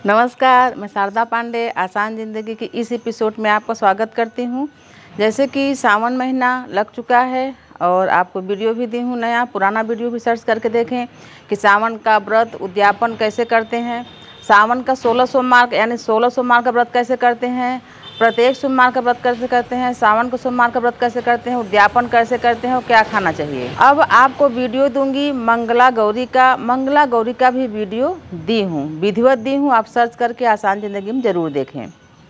नमस्कार, मैं शारदा पांडे आसान ज़िंदगी की इस एपिसोड में आपका स्वागत करती हूँ। जैसे कि सावन महीना लग चुका है और आपको वीडियो भी दी हूँ नया, पुराना वीडियो भी सर्च करके देखें कि सावन का व्रत उद्यापन कैसे करते हैं, सावन का 16 सोमवार यानी 16 सोमवार का व्रत कैसे करते हैं, प्रत्येक सोमवार का व्रत कैसे करते हैं, सावन को सोमवार का व्रत कैसे करते हैं, उद्यापन कैसे करते हैं और क्या खाना चाहिए। अब आपको वीडियो दूंगी मंगला गौरी का भी वीडियो दी हूँ, विधिवत दी हूँ। आप सर्च करके आसान ज़िंदगी में ज़रूर देखें।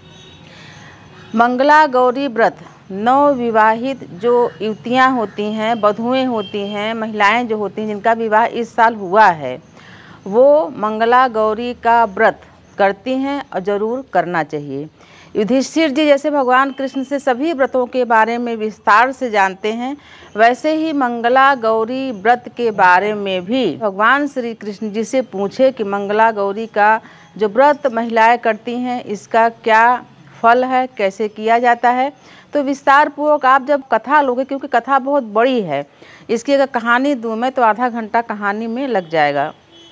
मंगला गौरी व्रत नवविवाहित जो युवतियाँ होती हैं, वधुएँ होती हैं, महिलाएं जो होती हैं जिनका विवाह इस साल हुआ है, वो मंगला गौरी का व्रत करती हैं और ज़रूर करना चाहिए। युधिष्ठिर जी जैसे भगवान कृष्ण से सभी व्रतों के बारे में विस्तार से जानते हैं, वैसे ही मंगला गौरी व्रत के बारे में भी भगवान श्री कृष्ण जी से पूछे कि मंगला गौरी का जो व्रत महिलाएं करती हैं इसका क्या फल है, कैसे किया जाता है। तो विस्तार पूर्वक आप जब कथा लोगे, क्योंकि कथा बहुत बड़ी है, इसकी अगर कहानी दूँ मैं तो आधा घंटा कहानी में लग जाएगा।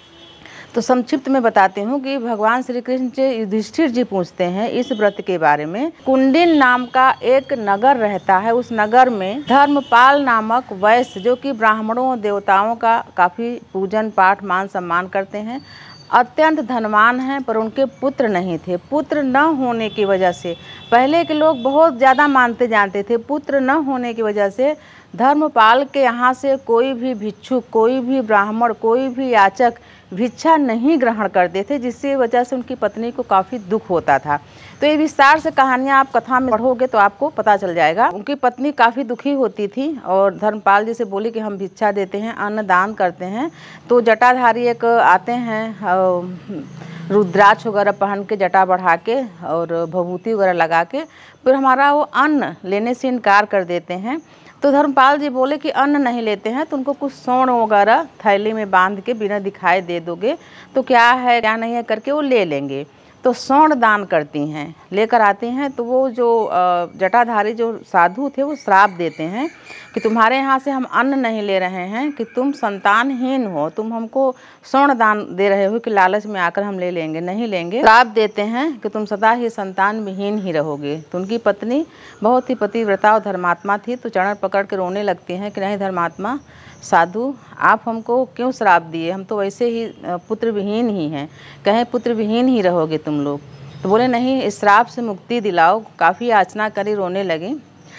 तो संक्षिप्त में बताती हूँ कि भगवान श्री कृष्ण से युधिष्ठिर जी पूछते हैं इस व्रत के बारे में। कुंडिन नाम का एक नगर रहता है, उस नगर में धर्मपाल नामक वैश्य जो कि ब्राह्मणों देवताओं का काफ़ी पूजन पाठ मान सम्मान करते हैं, अत्यंत धनवान हैं, पर उनके पुत्र नहीं थे। पुत्र न होने की वजह से पहले के लोग बहुत ज़्यादा मानते जानते थे, पुत्र न होने की वजह से धर्मपाल के यहाँ से कोई भी भिक्षुक, कोई भी ब्राह्मण, कोई भी याचक भिक्षा नहीं ग्रहण करते थे, जिसकी वजह से उनकी पत्नी को काफ़ी दुख होता था। तो ये विस्तार से कहानियाँ आप कथा में पढ़ोगे तो आपको पता चल जाएगा। उनकी पत्नी काफ़ी दुखी होती थी और धर्मपाल जी से बोली कि हम भिक्षा देते हैं, अन्न दान करते हैं। तो जटाधारी एक आते हैं, रुद्राक्ष वगैरह पहन के, जटा बढ़ा के और भभूति वगैरह लगा के, फिर हमारा वो अन्न लेने से इनकार कर देते हैं। तो धर्मपाल जी बोले कि अन्न नहीं लेते हैं तो उनको कुछ स्वर्ण वगैरह थैली में बांध के बिना दिखाए दे दोगे तो क्या है क्या नहीं है करके वो ले लेंगे। तो स्वर्ण दान करती हैं, लेकर आती हैं। तो वो जो जटाधारी जो साधु थे वो श्राप देते हैं कि तुम्हारे यहाँ से हम अन्न नहीं ले रहे हैं कि तुम संतानहीन हो, तुम हमको स्वर्ण दान दे रहे हो कि लालच में आकर हम ले लेंगे, नहीं लेंगे। श्राप देते हैं कि तुम सदा ही संतान विहीन ही रहोगे। तो उनकी पत्नी बहुत ही पतिव्रता और धर्मात्मा थी, तो चरण पकड़ के रोने लगती हैं कि नहीं धर्मात्मा साधु, आप हमको क्यों श्राप दिए, हम तो वैसे ही पुत्र विहीन ही हैं, कहें पुत्र विहीन ही रहोगे तुम लोग। तो बोले नहीं, इस श्राप से मुक्ति दिलाओ। काफ़ी याचना करी, रोने लगी।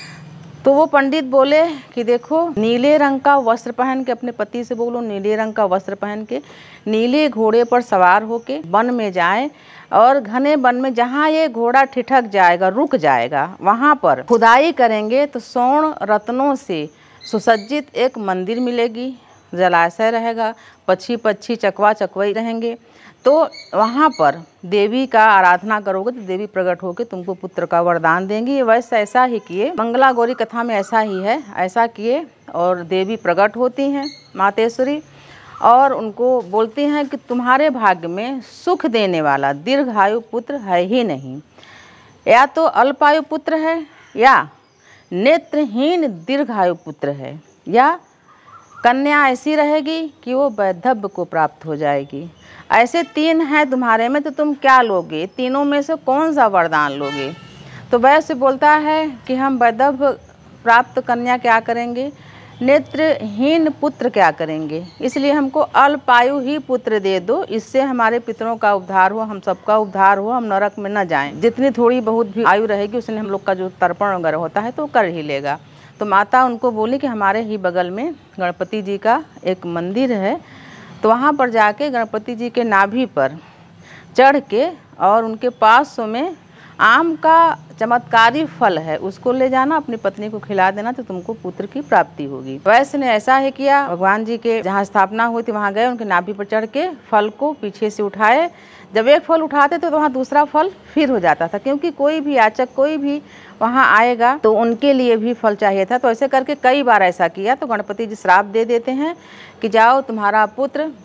तो वो पंडित बोले कि देखो, नीले रंग का वस्त्र पहन के, अपने पति से बोलो नीले रंग का वस्त्र पहन के नीले घोड़े पर सवार होके वन में जाए और घने वन में जहाँ ये घोड़ा ठिठक जाएगा, रुक जाएगा, वहाँ पर खुदाई करेंगे तो स्वर्ण रत्नों से सुसज्जित एक मंदिर मिलेगी, जलाशय रहेगा, पक्षी चकवा चकवई रहेंगे। तो वहाँ पर देवी का आराधना करोगे तो देवी प्रकट होकर तुमको पुत्र का वरदान देंगी। वैसे ऐसा ही किए, मंगला गौरी कथा में ऐसा ही है, ऐसा किए और देवी प्रकट होती हैं मातेश्वरी और उनको बोलती हैं कि तुम्हारे भाग्य में सुख देने वाला दीर्घायु पुत्र है ही नहीं, या तो अल्पायु पुत्र है या नेत्रहीन दीर्घायु पुत्र है, या कन्या ऐसी रहेगी कि वो वैधव्य को प्राप्त हो जाएगी। ऐसे तीन हैं तुम्हारे में, तो तुम क्या लोगे, तीनों में से कौन सा वरदान लोगे। तो वैश्य बोलता है कि हम वैधव्य प्राप्त कन्या क्या करेंगे, नेत्रहीन पुत्र क्या करेंगे, इसलिए हमको अल्पायु ही पुत्र दे दो, इससे हमारे पितरों का उद्धार हो, हम सबका उद्धार हो, हम नरक में न जाएं। जितनी थोड़ी बहुत भी आयु रहेगी उसने हम लोग का जो तर्पण वगैरह होता है तो कर ही लेगा। तो माता उनको बोली कि हमारे ही बगल में गणपति जी का एक मंदिर है, तो वहाँ पर जाके गणपति जी के नाभि पर चढ़ के और उनके पास में आम का चमत्कारी फल है, उसको ले जाना, अपनी पत्नी को खिला देना, तो तुमको पुत्र की प्राप्ति होगी। वैश्य ने ऐसा ही किया। भगवान जी के जहाँ स्थापना हुई थी वहाँ गए, उनके नाभि पर चढ़ के फल को पीछे से उठाए। जब एक फल उठाते तो वहाँ दूसरा फल फिर हो जाता था, क्योंकि कोई भी याचक कोई भी वहाँ आएगा तो उनके लिए भी फल चाहिए था। तो ऐसे करके कई बार ऐसा किया। तो गणपति जी श्राप दे देते हैं कि जाओ, तुम्हारा पुत्र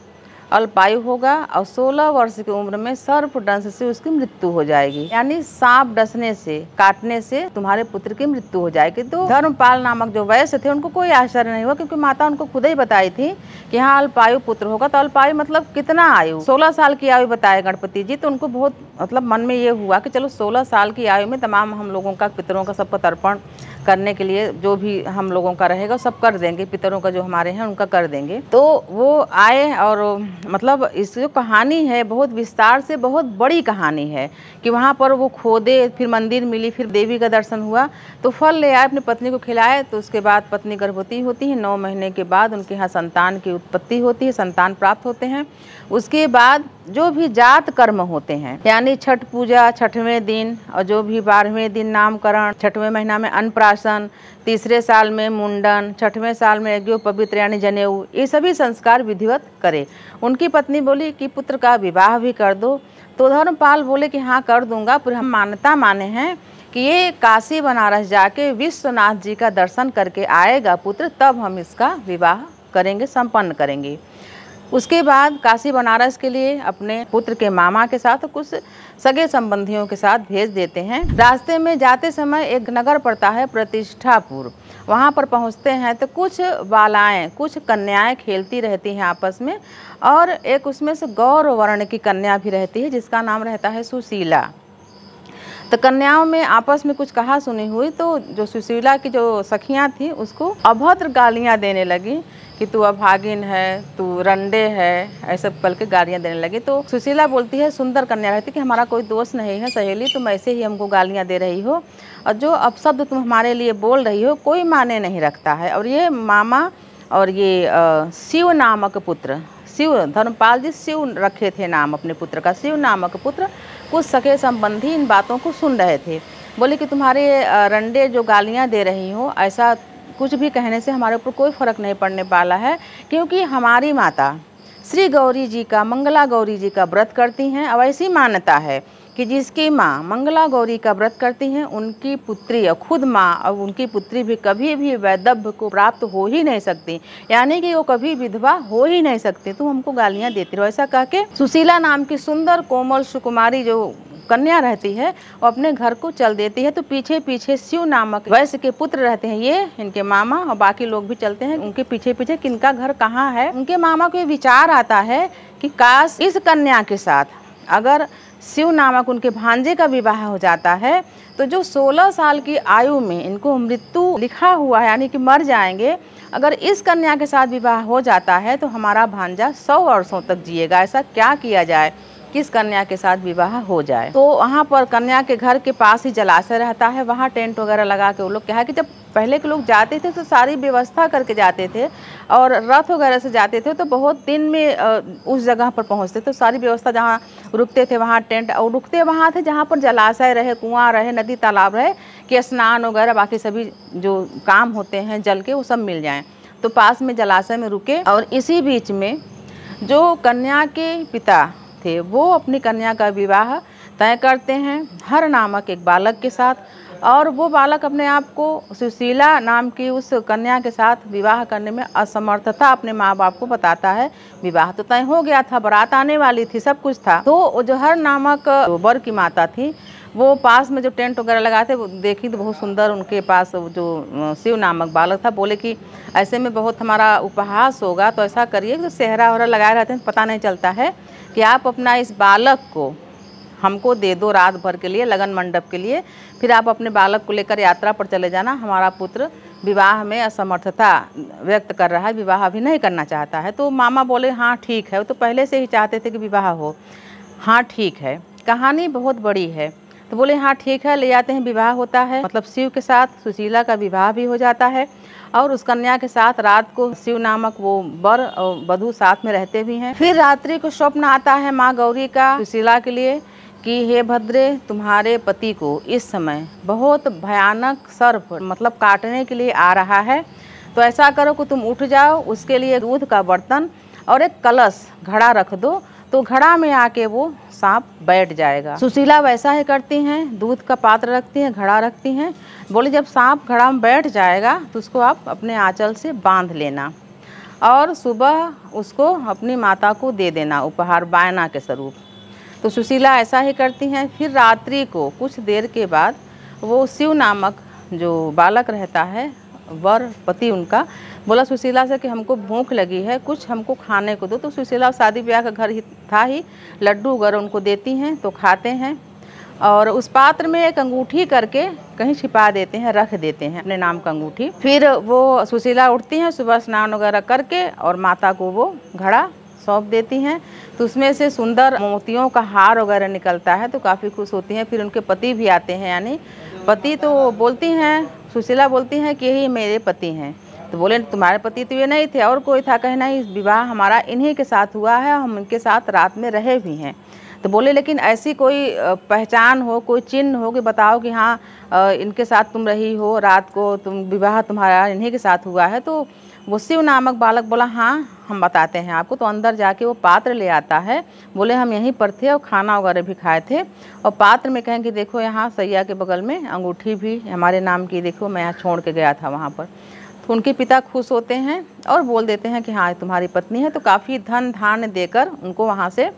अल्पायु होगा और 16 वर्ष की उम्र में सर्पदंश से उसकी मृत्यु हो जाएगी। यानी सांप डसने से, काटने से तुम्हारे पुत्र की मृत्यु हो जाएगी। तो धर्मपाल नामक जो वैश्य थे उनको कोई आश्चर्य नहीं हुआ, क्योंकि माता उनको खुद ही बताई थी कि हाँ अल्पायु पुत्र होगा। तो अल्पायु मतलब कितना आयु, 16 साल की आयु बताए गणपति जी। तो उनको बहुत मतलब मन में ये हुआ कि चलो 16 साल की आयु में तमाम हम लोगों का, पितरों का सबका तर्पण करने के लिए जो भी हम लोगों का रहेगा सब कर देंगे, पितरों का जो हमारे हैं उनका कर देंगे। तो वो आए और मतलब इस जो कहानी है बहुत विस्तार से, बहुत बड़ी कहानी है कि वहाँ पर वो खोदे, फिर मंदिर मिली, फिर देवी का दर्शन हुआ, तो फल ले आए, अपनी पत्नी को खिलाए। तो उसके बाद पत्नी गर्भवती होती है, 9 महीने के बाद उनके यहाँ संतान की उत्पत्ति होती है, संतान प्राप्त होते हैं। उसके बाद जो भी जात कर्म होते हैं, यानी छठ पूजा 6वें दिन, और जो भी 12वें दिन नामकरण, 6वें महीना में अन्नप्राशन, तीसरे साल में मुंडन, 6वें साल में यज्ञोपवीत यानी जनेऊ, ये सभी संस्कार विधिवत करे। उनकी पत्नी बोली कि पुत्र का विवाह भी कर दो। तो धर्मपाल बोले कि हाँ कर दूंगा, पर हम मान्यता माने हैं कि ये काशी बनारस जाके विश्वनाथ जी का दर्शन करके आएगा पुत्र, तब हम इसका विवाह करेंगे, संपन्न करेंगे। उसके बाद काशी बनारस के लिए अपने पुत्र के मामा के साथ कुछ सगे संबंधियों के साथ भेज देते हैं। रास्ते में जाते समय एक नगर पड़ता है प्रतिष्ठापुर, वहाँ पर पहुँचते हैं तो कुछ बालाएं, कुछ कन्याएं खेलती रहती हैं आपस में, और एक उसमें से गौर वर्ण की कन्या भी रहती है जिसका नाम रहता है सुशीला। तो कन्याओं में आपस में कुछ कहा सुनी हुई, तो जो सुशीला की जो सखियाँ थी उसको अभद्र गालियाँ देने लगी कि तू अभागिन है, तू रंडे है, ऐसा कल के गालियाँ देने लगी। तो सुशीला बोलती है, सुंदर कन्या रहती कि हमारा कोई दोस्त नहीं है सहेली, तुम ऐसे ही हमको गालियाँ दे रही हो, और जो अपशब्द तुम हमारे लिए बोल रही हो कोई माने नहीं रखता है। और ये मामा और ये शिव नामक पुत्र, शिव, धर्मपाल जी शिव रखे थे नाम अपने पुत्र का, शिव नामक पुत्र, कुछ सगे संबंधी इन बातों को सुन रहे थे। बोले कि तुम्हारे रंडे जो गालियाँ दे रही हो, ऐसा कुछ भी कहने से हमारे ऊपर कोई फर्क नहीं पड़ने वाला है, क्योंकि हमारी माता श्री गौरी जी का, मंगला गौरी जी का व्रत करती हैं। और ऐसी मान्यता है कि जिसकी माँ मंगला गौरी का व्रत करती हैं, उनकी पुत्री और खुद माँ और उनकी पुत्री भी कभी भी वैधव्य को प्राप्त हो ही नहीं सकती, यानी कि वो कभी विधवा हो ही नहीं सकती। तुम हमको गालियाँ देती रहो। ऐसा कह के सुशीला नाम की सुंदर कोमल सुकुमारी जो कन्या रहती है वो अपने घर को चल देती है। तो पीछे पीछे शिव नामक वैश्य के पुत्र रहते हैं, ये इनके मामा, और बाकी लोग भी चलते हैं उनके पीछे पीछे किनका घर कहाँ है। उनके मामा को ये विचार आता है कि काश इस कन्या के साथ अगर शिव नामक उनके भांजे का विवाह हो जाता है तो जो 16 साल की आयु में इनको मृत्यु लिखा हुआ है, यानी कि मर जाएंगे, अगर इस कन्या के साथ विवाह हो जाता है तो हमारा भांजा 100 वर्षों तक जिएगा। ऐसा क्या किया जाए, किस कन्या के साथ विवाह हो जाए। तो वहाँ पर कन्या के घर के पास ही जलाशय रहता है, वहाँ टेंट वगैरह लगा के वो लोग, क्या है कि जब पहले के लोग जाते थे तो सारी व्यवस्था करके जाते थे, और रथ वगैरह से जाते थे तो बहुत दिन में उस जगह पर पहुँचते। तो सारी व्यवस्था जहाँ रुकते थे वहाँ टेंट, और रुकते वहाँ थे जहाँ पर जलाशय रहे, कुआँ रहे, नदी तालाब रहे, कि स्नान वगैरह बाकी सभी जो काम होते हैं जल के वो सब मिल जाएँ। तो पास में जलाशय में रुके, और इसी बीच में जो कन्या के पिता थे वो अपनी कन्या का विवाह तय करते हैं हर नामक एक बालक के साथ, और वो बालक अपने आप को सुशीला नाम की उस कन्या के साथ विवाह करने में असमर्थता अपने माँ बाप को बताता है। विवाह तो तय हो गया था, बारात आने वाली थी, सब कुछ था। तो जो हर नामक वर की माता थी वो पास में जो टेंट वगैरह लगाए थे वो देखी तो बहुत सुंदर उनके पास जो शिव नामक बालक था। बोले कि ऐसे में बहुत हमारा उपहास होगा, तो ऐसा करिए जो सेहरा वहरा लगाए रहते हैं पता नहीं चलता है, कि आप अपना इस बालक को हमको दे दो रात भर के लिए, लगन मंडप के लिए, फिर आप अपने बालक को लेकर यात्रा पर चले जाना। हमारा पुत्र विवाह में असमर्थता व्यक्त कर रहा है, विवाह अभी नहीं करना चाहता है। तो मामा बोले हाँ ठीक है, वो तो पहले से ही चाहते थे कि विवाह हो, हाँ ठीक है। कहानी बहुत बड़ी है, तो बोले हाँ ठीक है, ले जाते हैं। विवाह होता है, मतलब शिव के साथ सुशीला का विवाह भी हो जाता है, और उस कन्या के साथ रात को शिव नामक वो वर और वधू साथ में रहते भी हैं। फिर रात्रि को स्वप्न आता है माँ गौरी का सुशीला के लिए कि हे भद्रे, तुम्हारे पति को इस समय बहुत भयानक सर्प मतलब काटने के लिए आ रहा है, तो ऐसा करो कि तुम उठ जाओ, उसके लिए दूध का बर्तन और एक कलश घड़ा रख दो, तो घड़ा में आके वो सांप बैठ जाएगा। सुशीला वैसा ही करती हैं, दूध का पात्र रखती हैं, घड़ा रखती हैं। बोले जब सांप घड़ा में बैठ जाएगा तो उसको आप अपने आंचल से बांध लेना, और सुबह उसको अपनी माता को दे देना उपहार बायना के स्वरूप। तो सुशीला ऐसा ही करती हैं। फिर रात्रि को कुछ देर के बाद वो शिव नामक जो बालक रहता है, वर पति उनका, बोला सुशीला से कि हमको भूख लगी है, कुछ हमको खाने को दो। तो सुशीला शादी ब्याह का घर ही था ही, लड्डू वगैरह उनको देती हैं तो खाते हैं। और उस पात्र में एक अंगूठी करके कहीं छिपा देते हैं, रख देते हैं अपने नाम का अंगूठी। फिर वो सुशीला उठती हैं सुबह स्नान वगैरह करके और माता को वो घड़ा सौंप देती हैं। तो उसमें से सुंदर मोतियों का हार वगैरह निकलता है, तो काफ़ी खुश होती हैं। फिर उनके पति भी आते हैं, यानी पति तो बोलती हैं, सुशीला बोलती हैं कि यही मेरे पति हैं। तो बोले तुम्हारे पति तो ये नहीं थे, और कोई था? कहे नहीं, विवाह हमारा इन्हीं के साथ हुआ है, हम इनके साथ रात में रहे भी हैं। तो बोले लेकिन ऐसी कोई पहचान हो, कोई चिन्ह हो कि बताओ कि हाँ इनके साथ तुम रही हो, रात को तुम विवाह तुम्हारा इन्हीं के साथ हुआ है। तो वो शिव नामक बालक बोला हाँ हम बताते हैं आपको। तो अंदर जाके वो पात्र ले आता है, बोले हम यहीं पर थे और खाना वगैरह भी खाए थे। और पात्र में कहें कि देखो यहाँ सैया के बगल में अंगूठी भी हमारे नाम की, देखो मैं यहाँ छोड़ के गया था वहाँ पर। तो उनके पिता खुश होते हैं और बोल देते हैं कि हाँ तुम्हारी पत्नी है। तो काफ़ी धन धान्य देकर उनको वहाँ से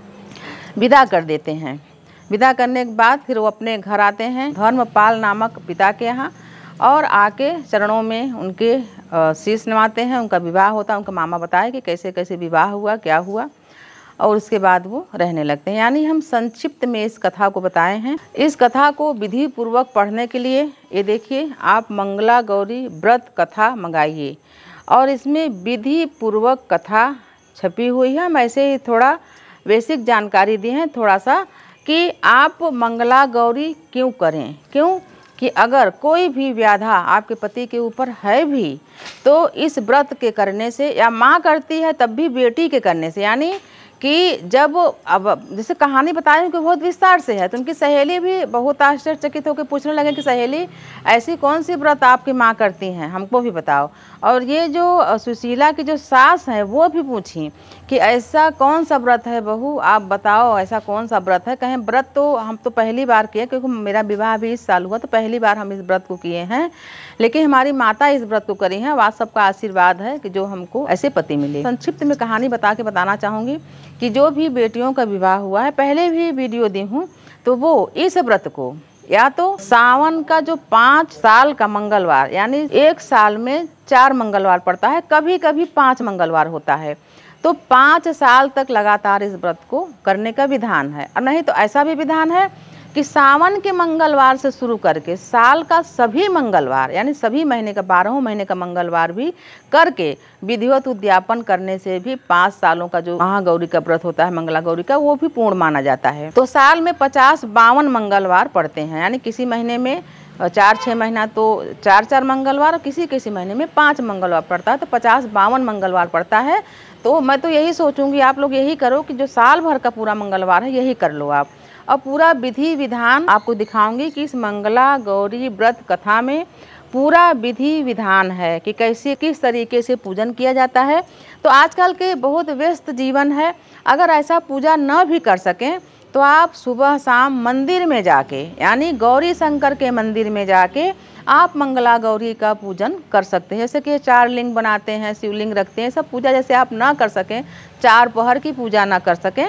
विदा कर देते हैं। विदा करने के बाद फिर वो अपने घर आते हैं धर्मपाल नामक पिता के यहाँ, और आके चरणों में उनके शीश नवाते हैं। उनका विवाह होता है, उनका मामा बताए कि कैसे कैसे विवाह हुआ, क्या हुआ, और उसके बाद वो रहने लगते हैं। यानी हम संक्षिप्त में इस कथा को बताए हैं। इस कथा को विधि पूर्वक पढ़ने के लिए ये देखिए आप मंगला गौरी व्रत कथा मंगाइए, और इसमें विधि पूर्वक कथा छपी हुई है। हम ऐसे ही थोड़ा बेसिक जानकारी दी है थोड़ा सा कि आप मंगला गौरी क्यों करें, क्यों कि अगर कोई भी व्याधा आपके पति के ऊपर है भी तो इस व्रत के करने से, या माँ करती है तब भी बेटी के करने से, यानी कि जब अब जैसे कहानी बता रही हूँ कि बहुत विस्तार से है, तो उनकी सहेली भी बहुत आश्चर्यचकित होकर पूछने लगे कि सहेली ऐसी कौन सी व्रत आपकी माँ करती हैं, हमको भी बताओ। और ये जो सुशीला की जो सास हैं वो भी पूछी कि ऐसा कौन सा व्रत है बहू, आप बताओ ऐसा कौन सा व्रत है। कहें व्रत तो हम तो पहली बार किए, क्योंकि मेरा विवाह भी इस साल हुआ, तो पहली बार हम इस व्रत को किए हैं, लेकिन हमारी माता इस व्रत को करी है। आप सबका आशीर्वाद है कि जो हमको ऐसे पति मिले। संक्षिप्त में कहानी बता के बताना चाहूँगी कि जो भी बेटियों का विवाह हुआ है, पहले भी वीडियो दी हूँ, तो वो इस व्रत को या तो सावन का जो 5 साल का मंगलवार, यानी एक साल में 4 मंगलवार पड़ता है, कभी कभी 5 मंगलवार होता है, तो 5 साल तक लगातार इस व्रत को करने का विधान है। और नहीं तो ऐसा भी विधान है कि सावन के मंगलवार से शुरू करके साल का सभी मंगलवार, यानी सभी महीने का 12 महीने का मंगलवार भी करके विधिवत उद्यापन करने से भी 5 सालों का जो महागौरी का व्रत होता है, मंगला गौरी का, वो भी पूर्ण माना जाता है। तो साल में 50-52 मंगलवार पड़ते हैं, यानी किसी महीने में 4-6 महीना तो 4-4 मंगलवार, और किसी किसी महीने में 5 मंगलवार पड़ता है, तो 50-52 मंगलवार पड़ता है। तो मैं तो यही सोचूंगी आप लोग यही करो कि जो साल भर का पूरा मंगलवार है यही कर लो आप। और पूरा विधि विधान आपको दिखाऊंगी कि इस मंगला गौरी व्रत कथा में पूरा विधि विधान है कि कैसे किस तरीके से पूजन किया जाता है। तो आजकल के बहुत व्यस्त जीवन है, अगर ऐसा पूजा न भी कर सकें तो आप सुबह शाम मंदिर में जाके, यानी गौरी शंकर के मंदिर में जाके आप मंगला गौरी का पूजन कर सकते हैं। जैसे कि 4 लिंग बनाते हैं, शिवलिंग रखते हैं, सब पूजा जैसे आप ना कर सकें, 4 पहर की पूजा ना कर सकें,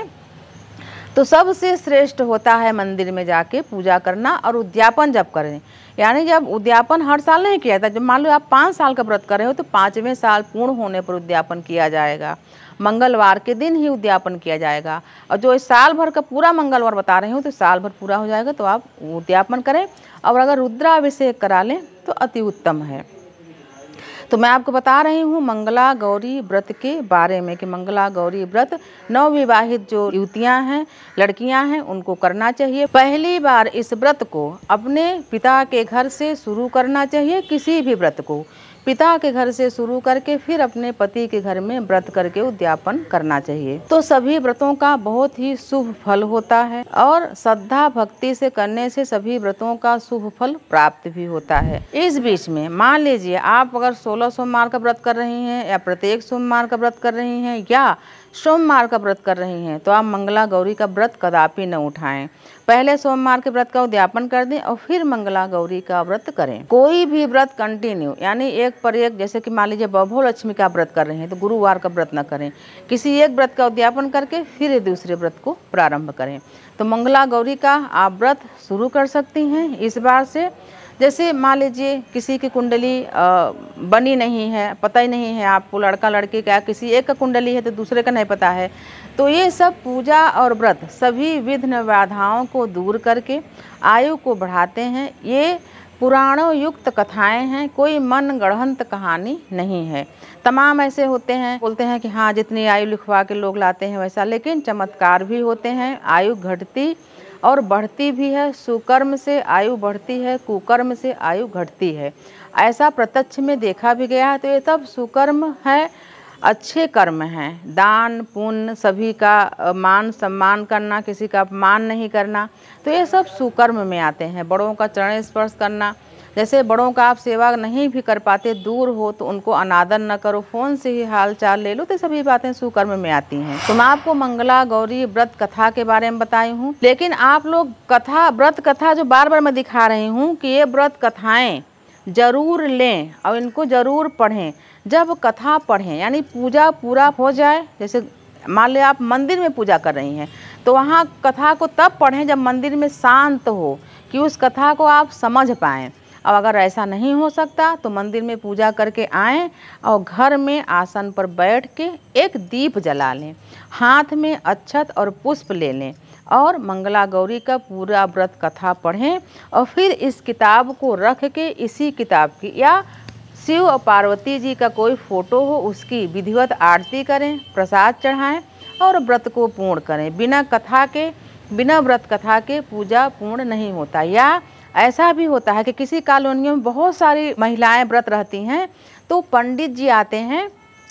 तो सबसे श्रेष्ठ होता है मंदिर में जाके पूजा करना। और उद्यापन जब करें, यानी जब उद्यापन हर साल नहीं किया जाता, जब मान लो आप 5 साल का व्रत कर रहे हो तो 5वें साल पूर्ण होने पर उद्यापन किया जाएगा, मंगलवार के दिन ही उद्यापन किया जाएगा। और जो इस साल भर का पूरा मंगलवार बता रही हूँ तो साल भर पूरा हो जाएगा, तो आप उद्यापन करें। और अगर रुद्राभिषेक करा लें तो अति उत्तम है। तो मैं आपको बता रही हूँ मंगला गौरी व्रत के बारे में कि मंगला गौरी व्रत नवविवाहित जो युवतियाँ हैं, लड़कियाँ हैं, उनको करना चाहिए। पहली बार इस व्रत को अपने पिता के घर से शुरू करना चाहिए। किसी भी व्रत को पिता के घर से शुरू करके फिर अपने पति के घर में व्रत करके उद्यापन करना चाहिए। तो सभी व्रतों का बहुत ही शुभ फल होता है, और श्रद्धा भक्ति से करने से सभी व्रतों का शुभ फल प्राप्त भी होता है। इस बीच में मान लीजिए आप अगर 16 सोमवार का व्रत कर रही हैं, या प्रत्येक सोमवार का व्रत कर रही हैं, या सोमवार का व्रत कर रही हैं तो आप मंगला गौरी का व्रत कदापि न उठाएं। पहले सोमवार के व्रत का उद्यापन कर दें और फिर मंगला गौरी का व्रत करें। कोई भी व्रत कंटिन्यू यानी एक पर एक, जैसे कि मान लीजिए बभो लक्ष्मी का व्रत कर रहे हैं तो गुरुवार का व्रत न करें, किसी एक व्रत का उद्यापन करके फिर दूसरे व्रत को प्रारंभ करें। तो मंगला गौरी का आप व्रत शुरू कर सकती हैं इस बार से। जैसे मान लीजिए किसी की कुंडली बनी नहीं है, पता ही नहीं है आपको, लड़का लड़की का, किसी एक का कुंडली है तो दूसरे का नहीं पता है, तो ये सब पूजा और व्रत सभी विघ्न बाधाओं को दूर करके आयु को बढ़ाते हैं। ये पुराणों युक्त कथाएं हैं, कोई मन गढ़ंत कहानी नहीं है। तमाम ऐसे होते हैं, बोलते हैं कि हाँ जितनी आयु लिखवा के लोग लाते हैं वैसा, लेकिन चमत्कार भी होते हैं। आयु घटती और बढ़ती भी है, सुकर्म से आयु बढ़ती है, कुकर्म से आयु घटती है, ऐसा प्रत्यक्ष में देखा भी गया है। तो ये सब सुकर्म है, अच्छे कर्म हैं। दान पुण्य, सभी का मान सम्मान करना, किसी का अपमान नहीं करना, तो ये सब सुकर्म में आते हैं। बड़ों का चरण स्पर्श करना, जैसे बड़ों का आप सेवा नहीं भी कर पाते, दूर हो तो उनको अनादर न करो, फ़ोन से ही हाल चाल ले लो, तो सभी बातें सुकर्म में आती हैं। तो मैं आपको मंगला गौरी व्रत कथा के बारे में बताई हूँ, लेकिन आप लोग कथा, व्रत कथा जो बार बार मैं दिखा रही हूँ कि ये व्रत कथाएँ जरूर लें और इनको जरूर पढ़ें। जब कथा पढ़ें यानी पूजा पूरा हो जाए, जैसे मान लिया आप मंदिर में पूजा कर रही हैं तो वहाँ कथा को तब पढ़ें जब मंदिर में शांत हो, कि उस कथा को आप समझ पाएँ। अब अगर ऐसा नहीं हो सकता तो मंदिर में पूजा करके आएँ और घर में आसन पर बैठ के एक दीप जला लें, हाथ में अक्षत और पुष्प ले लें और मंगला गौरी का पूरा व्रत कथा पढ़ें। और फिर इस किताब को रख के इसी किताब की या शिव और पार्वती जी का कोई फोटो हो उसकी विधिवत आरती करें, प्रसाद चढ़ाएं और व्रत को पूर्ण करें। बिना कथा के, बिना व्रत कथा के पूजा पूर्ण नहीं होता। या ऐसा भी होता है कि किसी कॉलोनियों में बहुत सारी महिलाएं व्रत रहती हैं, तो पंडित जी आते हैं,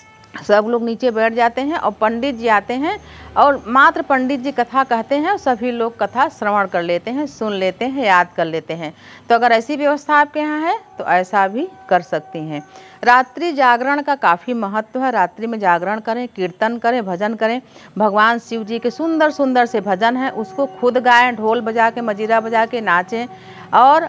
सब लोग नीचे बैठ जाते हैं और पंडित जी आते हैं और मात्र पंडित जी कथा कहते हैं और सभी लोग कथा श्रवण कर लेते हैं, सुन लेते हैं, याद कर लेते हैं। तो अगर ऐसी व्यवस्था आपके यहाँ है तो ऐसा भी कर सकती हैं। रात्रि जागरण का काफ़ी महत्व है। रात्रि में जागरण करें, कीर्तन करें, भजन करें। भगवान शिव जी के सुंदर सुंदर से भजन हैं, उसको खुद गाएं, ढोल बजा के, मजीरा बजा के नाचें। और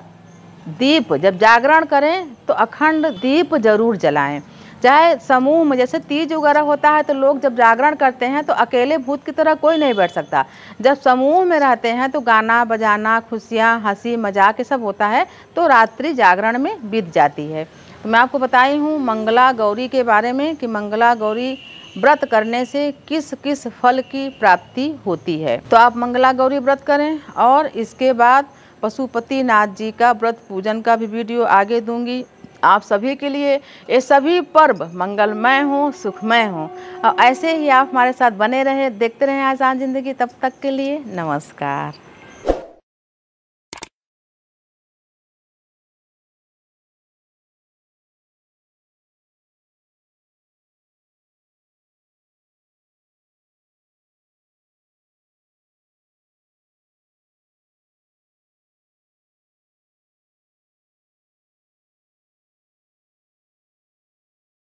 दीप जब जागरण करें तो अखंड दीप जरूर जलाएं। चाहे समूह में, जैसे तीज वगैरह होता है तो लोग जब जागरण करते हैं तो अकेले भूत की तरह कोई नहीं बैठ सकता। जब समूह में रहते हैं तो गाना बजाना, खुशियाँ, हंसी मजाक ये सब होता है, तो रात्रि जागरण में बीत जाती है। तो मैं आपको बताई हूँ मंगला गौरी के बारे में कि मंगला गौरी व्रत करने से किस किस फल की प्राप्ति होती है। तो आप मंगला गौरी व्रत करें। और इसके बाद पशुपति नाथ जी का व्रत पूजन का भी वीडियो आगे दूंगी आप सभी के लिए। ये सभी पर्व मंगलमय हों, सुखमय हों और ऐसे ही आप हमारे साथ बने रहे, देखते रहें आसान ज़िंदगी। तब तक के लिए नमस्कार।